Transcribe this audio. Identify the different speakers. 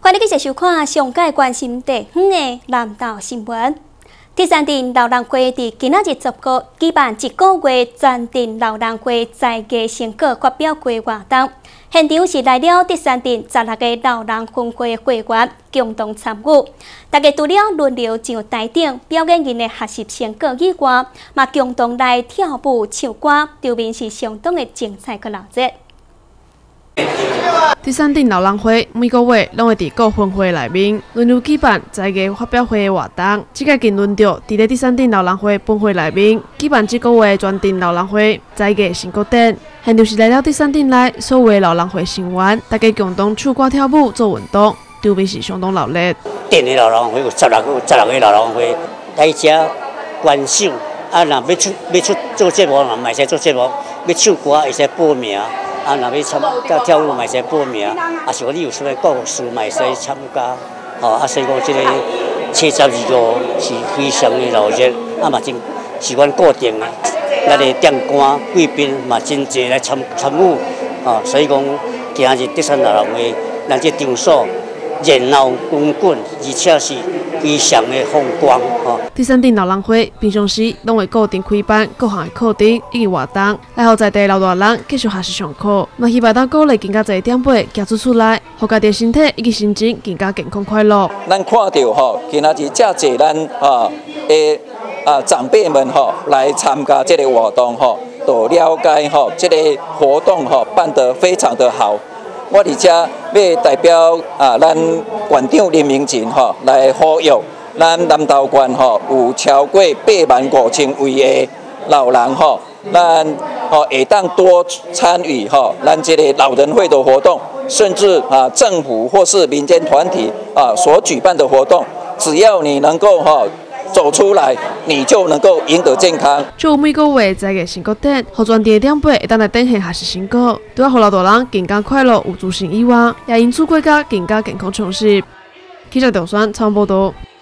Speaker 1: 欢迎继续收看上届关心地方的南投新闻。第三镇老人会伫今仔日举办一个月全镇老人会在地成果发表会活动，现场是来了第三镇16个老人分会的会员共同参与。大家除了轮流上台顶表演因的学习成果以外，嘛共同来跳舞唱歌，场面是相当的精彩和热闹。
Speaker 2: 第三镇老人会每个月拢会伫各分会内面轮流举办在地发表会的活动。这届竟轮到伫咧第三镇老人会本会内面举办这个月全镇老人会在地成果展。现场是来了第三镇内所有的老人会成员，大家共同唱歌跳舞做运动，场面是相当热闹。
Speaker 3: 镇的老人会有16个老人会来遮观赏。啊，若要出做节目，嘛会使做节目；要唱歌会使报名。啊，若要跳舞嘛会使报名，啊是讲你有啥物故事嘛会使参加，吼啊，所以讲这个72号是非常的热热，啊嘛真是阮固定的，咱的店官贵宾嘛真济来参与，啊，所以讲今日第三老人会，咱这场所热闹滚滚，而且是非常的风光，吼。
Speaker 2: 第三镇老人会平常时拢会固定开办各项的课程以及活动，来互在地老大人继续学习上课，嘛希望当鼓励更加侪长辈行出来，互家己的身体以及心情更加健康快乐。
Speaker 4: 咱看到吼，今仔日遮侪咱长辈们吼来参加这个活动吼，都了解吼这个活动吼办得非常的好。我伫遮要代表咱县长林明进吼来呼吁咱南投县吼有超过85000位的老人吼，咱吼会当多参与吼咱这个老人会的活动，甚至政府或是民间团体所举办的活动，只要你能够走出来，你就能够赢得健康。
Speaker 2: 就每个月在个成果展，互全地的长辈会当来展现学习成果，除了互老大人更加快乐有自信以外，也因此国家更加健康充实。记者赵宣采访报道。